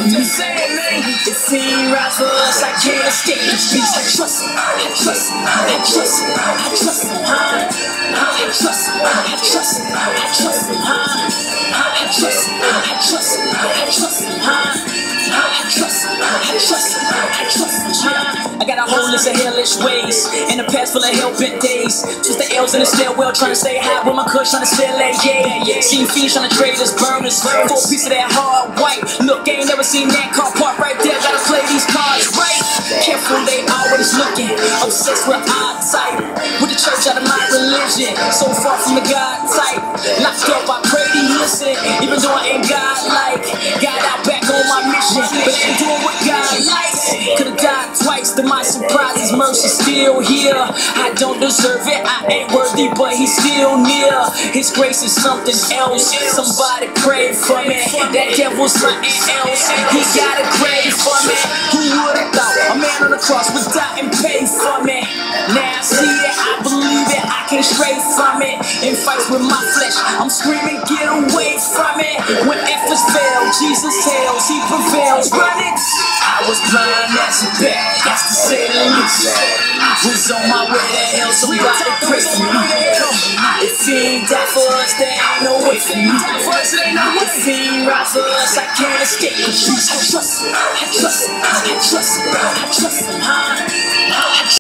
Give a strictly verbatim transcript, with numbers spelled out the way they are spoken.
I'm just saying, man. It seemed right for us, I can't escape this beast. I trust him, I trust him, I trust him, I trust him, huh? I trust him, I trust him, I trust him, huh? I trust him, I trust him, I trust him, huh? I trust him, I trust him, I trust him, huh? I got a whole list of hellish ways and a past full of hell-bent days. Just the L's in the stairwell, trying to stay high with my kush, trying to still lay, yeah, yeah. Seen fiends trying to trade us burners for a piece of that hard white. Look, ain't never seen that car park right there. Gotta play these cards right. Careful, they always looking, obsessed with odd type. With the church out of my religion, so far from the God type. Locked up, I pray he listen, even though I ain't God-like. Got out back on my mission, but ain't doing what God likes. Could've died twice, to my surprise, his mercy still here. I don't deserve it, I ain't worthy, but he's still near. His grace is something else. Somebody pray for me. That devil's something else. He got a grave for me. Who would've thought a man on the cross would die and pay for me? Now I see it, I believe it, I can't stray from it. In fights with my flesh, I'm screaming, get away from it. When efforts fail, Jesus tells, he prevails. Run it. I was blind as a bat, that's to say the least. Was on my way to hell, somebody pray for me. If he ain't die for us, there ain't no way for me. If he ain't right for us, I can't escape the truth. I trust him, I trust him, I trust him, I trust him, huh?